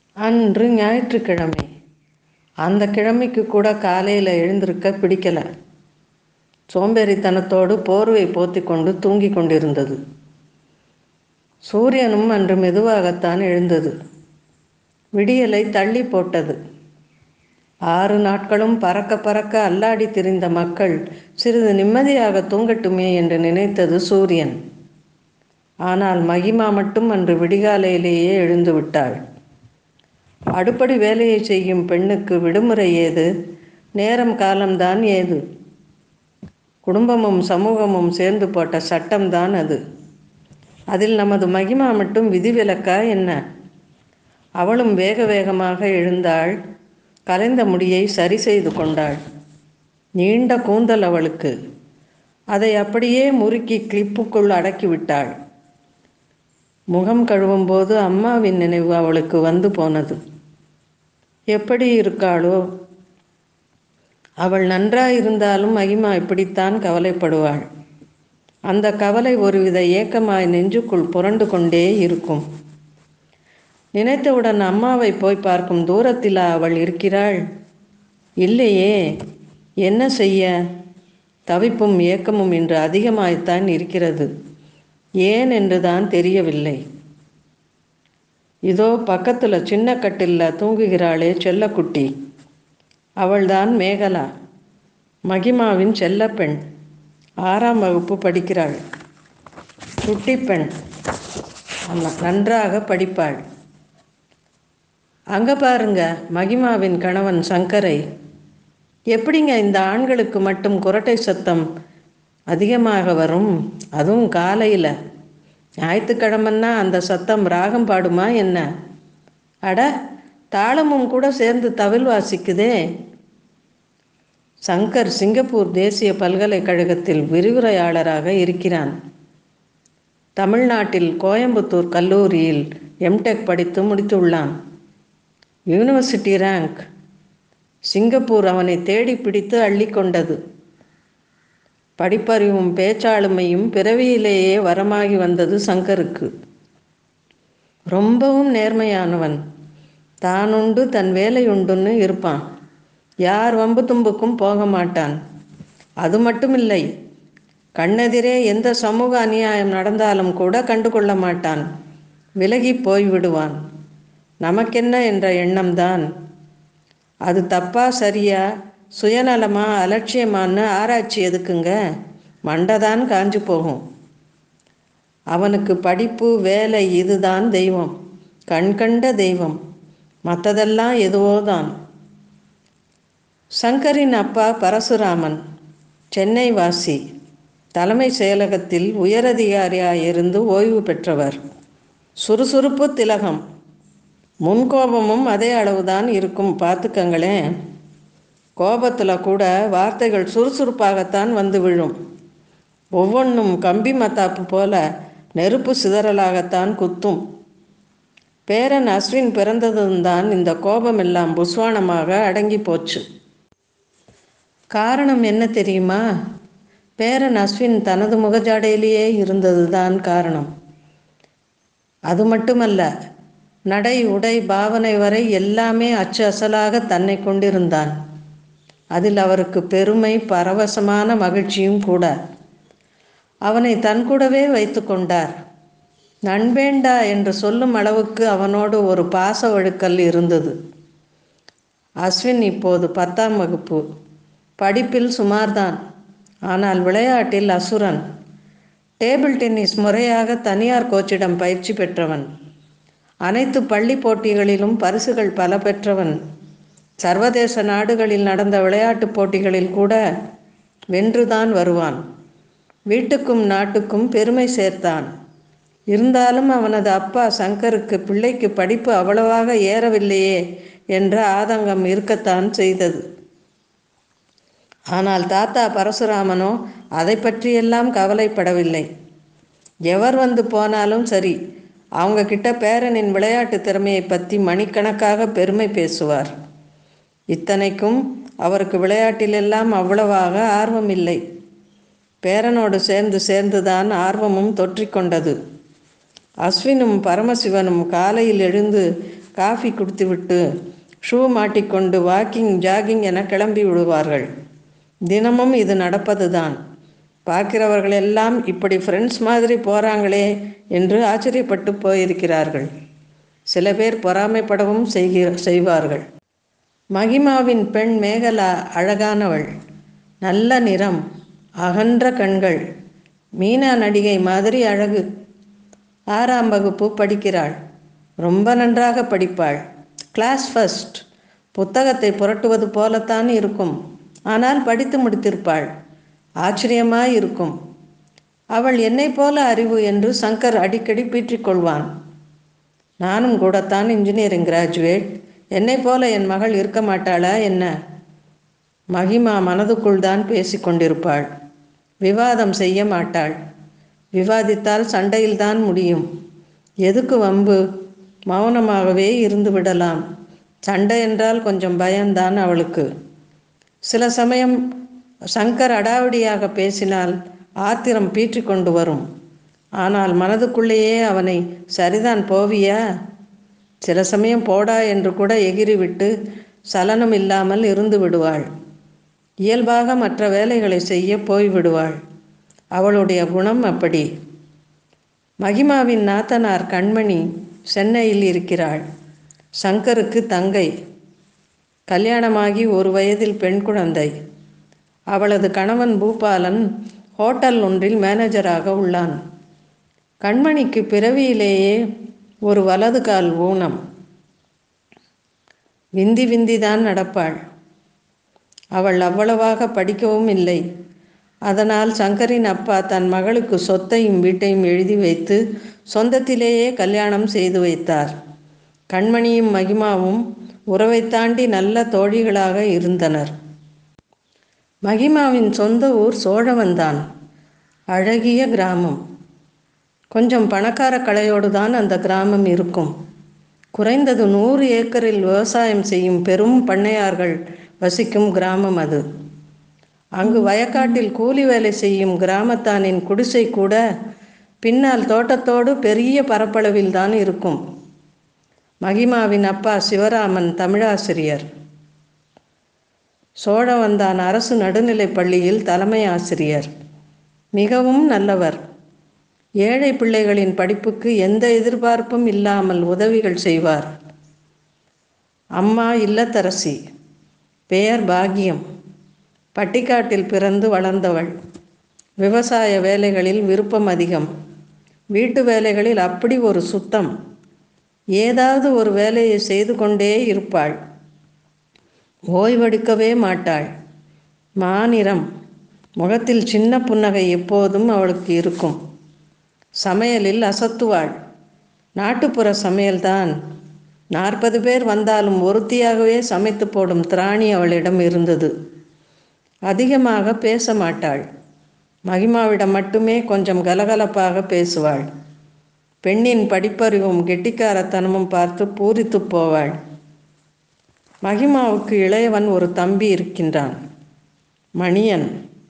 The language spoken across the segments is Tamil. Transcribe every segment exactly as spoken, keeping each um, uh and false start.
அன்று ஞாயிற்றுக்கிழமை. அந்த கிழமைக்கு கூட காலையில் எழுந்திருக்க பிடிக்கலை. சோம்பேறித்தனத்தோடு போர்வை போத்தி கொண்டு தூங்கி கொண்டிருந்தது. சூரியனும் அன்று மெதுவாகத்தான் எழுந்தது. விடியலை தள்ளி போட்டது. ஆறு நாட்களும் பறக்க பறக்க அல்லாடி திரிந்த மக்கள் சிறிது நிம்மதியாக தூங்கட்டுமே என்று நினைத்தது சூரியன். ஆனால் மகிமா மட்டும் அன்று விடிகாலையிலேயே எழுந்து விட்டாள். அடுப்படி வேலையை செய்யும் பெண்ணுக்கு விடுமுறை ஏது? நேரம் காலம்தான் ஏது? குடும்பமும் சமூகமும் சேர்ந்து போட்ட சட்டம்தான் அது. அதில் நமது மகிமா மட்டும் விதிவிலக்கா என்ன? அவளும் வேக வேகமாக எழுந்தாள். கலைந்த முடியை சரி செய்து கொண்டாள். நீண்ட கூந்தல் அவளுக்கு. அதை அப்படியே முறுக்கி கிளிப்புக்குள் அடக்கிவிட்டாள். முகம் கழுவும் போது அம்மாவின் நினைவு அவளுக்கு வந்து போனது. எப்படி இருக்காளோ? அவள் நன்றாயிருந்தாலும் மகிமா இப்படித்தான் கவலைப்படுவாள். அந்த கவலை ஒருவித ஏக்கமாய் நெஞ்சுக்குள் புரண்டு கொண்டே இருக்கும். நினைத்தவுடன் அம்மாவை போய் பார்க்கும் தூரத்தில் அவள் இருக்கிறாள்? இல்லையே. என்ன செய்ய? தவிப்பும் ஏக்கமும் இன்று அதிகமாய்த்தான் இருக்கிறது. ஏன் என்றுதான் தெரியவில்லை. இதோ பக்கத்தில் சின்ன கட்டிலில் தூங்குகிறாளே செல்லக்குட்டி, அவள்தான் மேகலா, மகிமாவின் செல்லப்பெண். ஆறாம் வகுப்பு படிக்கிறாள். குட்டி பெண், நன்றாக படிப்பாள். அங்கே பாருங்க மகிமாவின் கணவன் சங்கரை. எப்படிங்க இந்த ஆண்களுக்கு மட்டும் குரட்டை சத்தம் அதிகமாக வரும்? அதுவும் காலையில். ஞாயிற்றுக்கிழமைன்னா அந்த சத்தம் ராகம் பாடுமா என்ன? அட, தாளமும் கூட சேர்ந்து தவில் வாசிக்குதே. சங்கர் சிங்கப்பூர் தேசிய பல்கலைக்கழகத்தில் விரிவுரையாளராக இருக்கிறான். தமிழ்நாட்டில் கோயம்புத்தூர் கல்லூரியில் எம்டெக் படித்து முடித்துள்ளான். University rank. சிங்கப்பூர் அவனை தேடி பிடித்து அள்ளி கொண்டது. படிப்பறிவும் பேச்சாளுமையும் பிறவியிலேயே வரமாகி வந்தது சங்கருக்கு. ரொம்பவும் நேர்மையானவன். தானுண்டு தன் வேலை உண்டுன்னு இருப்பான். யார் வம்பு தும்புக்கும் போக மாட்டான். அது மட்டுமில்லை, கண்ணெதிரே எந்த சமூக அநியாயம் நடந்தாலும் கூட கண்டுகொள்ள மாட்டான். விலகி போய்விடுவான். நமக்கென்ன என்ற எண்ணம்தான். அது தப்பா சரியா, சுயநலமா அலட்சியமானு ஆராய்ச்சி எதுக்குங்க? மண்டைதான் காஞ்சு போகும். அவனுக்கு படிப்பு வேலை இதுதான் தெய்வம், கண்கண்ட தெய்வம். மற்றதெல்லாம் எதுவோதான். சங்கரின் அப்பா பரசுராமன் சென்னை வாசி. தலைமை செயலகத்தில் உயரதிகாரியாயிருந்து ஓய்வு பெற்றவர். சுறுசுறுப்பு திலகம். முன்கோபமும் அதே அளவுதான் இருக்கும், பார்த்துக்கங்களேன். கோபத்தில் கூட வார்த்தைகள் சுறுசுறுப்பாகத்தான் வந்து விழும். ஒவ்வொன்றும் கம்பி மத்தாப்பு போல நெருப்பு சிதறலாகத்தான் குத்தும். பேரன் அஸ்வின் பிறந்ததும்தான் இந்த கோபமெல்லாம் புஸ்வானமாக அடங்கி போச்சு. காரணம் என்ன தெரியுமா? பேரன் அஸ்வின் தனது முகஜாடையிலேயே இருந்தது தான் காரணம். அது மட்டுமல்ல, நடை உடை பாவனை வரை எல்லாமே அச்சு அசலாக தன்னை கொண்டிருந்தான். அதில் அவருக்கு பெருமை, பரவசமான மகிழ்ச்சியும் கூட. அவனை தன் கூடவே வைத்து கொண்டார். நண்பேண்டா என்று சொல்லும் அளவுக்கு அவனோடு ஒரு பாச வழுக்கல் இருந்தது. அஸ்வின் இப்போது பத்தாம் வகுப்பு. படிப்பில் சுமார்தான். ஆனால் விளையாட்டில் அசுரன். டேபிள் டென்னிஸ் முறையாக தனியார் கோச்சிடம் பயிற்சி பெற்றவன். அனைத்து பள்ளி போட்டிகளிலும் பரிசுகள் பல பெற்றவன். சர்வதேச நாடுகளில் நடந்த விளையாட்டுப் போட்டிகளில் கூட வென்றுதான் வருவான். வீட்டுக்கும் நாட்டுக்கும் பெருமை சேர்த்தான். இருந்தாலும் அவனது அப்பா சங்கருக்கு பிள்ளைக்கு படிப்பு அவ்வளவாக ஏறவில்லையே என்ற ஆதங்கம் இருக்கத்தான் செய்தது. ஆனால் தாத்தா பரசுராமனோ அதை பற்றியெல்லாம் கவலைப்படவில்லை. எவர் வந்து போனாலும் சரி, அவங்க கிட்ட பேரனின் விளையாட்டு திறமையை பற்றி மணிக்கணக்காக பெருமை பேசுவார். இத்தனைக்கும் அவருக்கு விளையாட்டிலெல்லாம் அவ்வளவாக ஆர்வம் இல்லை. பேரனோடு சேர்ந்து சேர்ந்துதான் ஆர்வமும் தொற்றிக்கொண்டது. அஸ்வினும் பரமசிவனும் காலையில் எழுந்து காஃபி குடித்துவிட்டு ஷூ மாட்டிக்கொண்டு வாக்கிங் ஜாகிங் என கிளம்பி விடுவார்கள். தினமும் இது நடப்பது தான். பார்க்கிறவர்கள் எல்லாம் இப்படி ஃப்ரெண்ட்ஸ் மாதிரி போகிறாங்களே என்று ஆச்சரியப்பட்டு போயிருக்கிறார்கள். சில பேர் பொறாமைப்படவும் செய்கிற செய்வார்கள். மகிமாவின் பெண் மேகலா அழகானவள். நல்ல நிறம், அகன்ற கண்கள், மீனா நடிகை மாதிரி அழகு. ஆறாம் வகுப்பு படிக்கிறாள். ரொம்ப நன்றாக படிப்பாள். Class first. புத்தகத்தை புரட்டுவது போலத்தான் இருக்கும். ஆனால் படித்து முடித்திருப்பாள். ஆச்சரியமாய் இருக்கும். அவள் என்னை போல அறிவு என்று சங்கர் அடிக்கடி பீற்றிக்கொள்வான். நானும் கூடத்தான் இன்ஜினியரிங் கிராஜுவேட். என்னை போல என் மகள் இருக்க மாட்டாளா என்ன? மகிமா மனதுக்குள் தான் பேசி கொண்டிருப்பாள். விவாதம் செய்ய மாட்டாள். விவாதித்தால் சண்டையில்தான் முடியும். எதுக்கு வம்பு? மௌனமாகவே இருந்து விடலாம். சண்டை என்றால் கொஞ்சம் பயம்தான் அவளுக்கு. சில சமயம் சங்கர் அடாவடியாக பேசினால் ஆத்திரம் பீற்றி கொண்டு வரும். ஆனால் மனதுக்குள்ளேயே அவனை சரிதான் போவியா, சில சமயம் போடா என்று கூட எகிரிவிட்டு சலனம் இல்லாமல் இருந்து விடுவாள். இயல்பாக மற்ற வேலைகளை செய்ய போய்விடுவாள். அவளுடைய குணம் அப்படி. மகிமாவின் நாத்தனார் கண்மணி சென்னையில் இருக்கிறாள். சங்கருக்கு தங்கை. கல்யாணமாகி ஒரு வயதில் பெண் குழந்தை. அவளது கணவன் பூபாலன் ஹோட்டல் ஒன்றில் மேனேஜராக உள்ளான். கண்மணிக்கு பிறவியிலேயே ஒரு வலது கால் ஊனம். விந்தி விந்திதான் நடப்பாள். அவள் அவ்வளவாக படிக்கவும் இல்லை. அதனால் சங்கரின் அப்பா தன் மகளுக்கு சொத்தையும் வீட்டையும் எழுதி வைத்து சொந்தத்திலேயே கல்யாணம் செய்து வைத்தார். கண்மணியும் மகிமாவும் உறவை தாண்டி நல்ல தோழிகளாக இருந்தனர். மகிமாவின் சொந்த ஊர் சோழவந்தான். அழகிய கிராமம். கொஞ்சம் பணக்கார கலையோடு தான் அந்த கிராமம் இருக்கும். குறைந்தது நூறு ஏக்கரில் விவசாயம் செய்யும் பெரும் பண்ணையார்கள் வசிக்கும் கிராமம் அது. அங்கு வயக்காட்டில் கூலி வேலை செய்யும் கிராமத்தானின் குடிசை கூட பின்னால் தோட்டத்தோடு பெரிய பரப்பளவில் தான் இருக்கும். மகிமாவின் அப்பா சிவராமன் தமிழாசிரியர். சோழவந்தான் அரசு நடுநிலைப் பள்ளியில் தலைமை ஆசிரியர். மிகவும் நல்லவர். ஏழை பிள்ளைகளின் படிப்புக்கு எந்த எதிர்பார்ப்பும் இல்லாமல் உதவிகள் செய்வார். அம்மா இல்லத்தரசி. பெயர் பாக்கியம். பட்டிக்காட்டில் பிறந்து வளர்ந்தவள். விவசாய வேலைகளில் விருப்பம் அதிகம். வீட்டு வேலைகளில் அப்படி ஒரு சுத்தம். ஏதாவது ஒரு வேலையை செய்து கொண்டே இருப்பாள். ஓய்வெடுக்கவே மாட்டாள். மாநிறம். முகத்தில் சின்ன புன்னகை எப்போதும் அவளுக்கு இருக்கும். சமையலில் அசத்துவாள். நாட்டுப்புற சமையல்தான். நாற்பது பேர் வந்தாலும் ஒருத்தியாகவே சமைத்து போடும் திராணி அவளிடம் இருந்தது. அதிகமாக பேச மாட்டாள். மகிமாவிடம் மட்டுமே கொஞ்சம் கலகலப்பாக பேசுவாள். பெண்ணின் படிப்பறிவும் கெட்டிக்காரத்தனமும் பார்த்து பூரித்து போவாள். மகிமாவுக்கு இளையவன் ஒரு தம்பி இருக்கின்றான், மணியன்.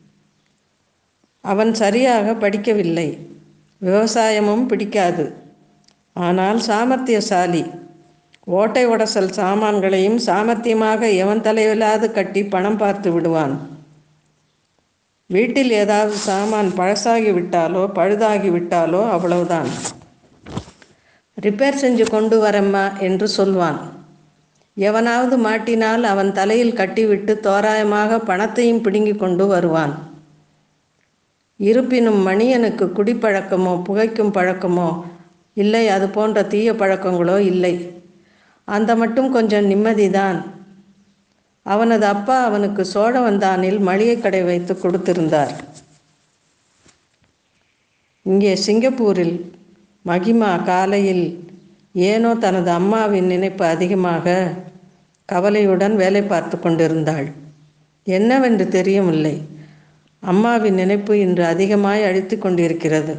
அவன் சரியாக படிக்கவில்லை. விவசாயமும் பிடிக்காது. ஆனால் சாமர்த்தியசாலி. ஓட்டை உடசல் சாமான்களையும் சாமர்த்தியமாக எவன் தலையிலாது கட்டி பணம் பார்த்து விடுவான். வீட்டில் ஏதாவது சாமான் பழசாகி விட்டாலோ பழுதாகி விட்டாலோ அவ்வளவுதான். ரிப்பேர் செஞ்சு கொண்டு வரம்மா என்று சொல்வான். எவனாவது மாட்டினால் அவன் தலையில் கட்டிவிட்டு தோராயமாக பணத்தையும் பிடுங்கி கொண்டு வருவான். இருப்பினும் மணியனுக்கு குடிப்பழக்கமோ புகைக்கும் பழக்கமோ இல்லை, அது போன்ற தீய பழக்கங்களோ இல்லை. அந்த மட்டும் கொஞ்சம் நிம்மதிதான். அவனது அப்பா அவனுக்கு சோழவந்தானில் மளிகை கடை வைத்து கொடுத்திருந்தார். இங்கே சிங்கப்பூரில் மகிமா காலையில் ஏனோ தனது அம்மாவின் நினைப்பு அதிகமாக கவலையுடன் வேலை பார்த்து கொண்டிருந்தாள். என்னவென்று தெரியவில்லை. அம்மாவின் நினைப்பு இன்று அதிகமாய் அழித்து கொண்டிருக்கிறது.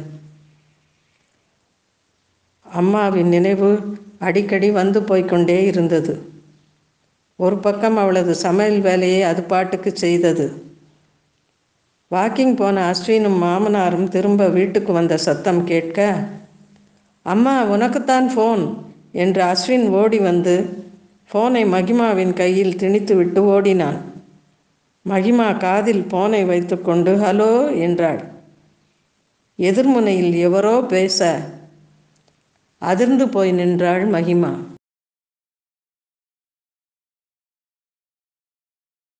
அம்மாவின் நினைவு அடிக்கடி வந்து போய்கொண்டே இருந்தது. ஒரு பக்கம் அவளது சமையல் வேலையை அது பாட்டுக்கு செய்தது. வாக்கிங் போன அஸ்வினும் மாமனாரும் திரும்ப வீட்டுக்கு வந்த சத்தம் கேட்க, அம்மா உனக்குத்தான் ஃபோன் என்று அஸ்வின் ஓடி வந்து ஃபோனை மகிமாவின் கையில் திணித்துவிட்டு ஓடினான். மகிமா காதில் ஃபோனை வைத்துக்கொண்டு ஹலோ என்றாள். எதிர்முனையில் எவரோ பேச அதிர்ந்து போய் நின்றாள் மகிமா.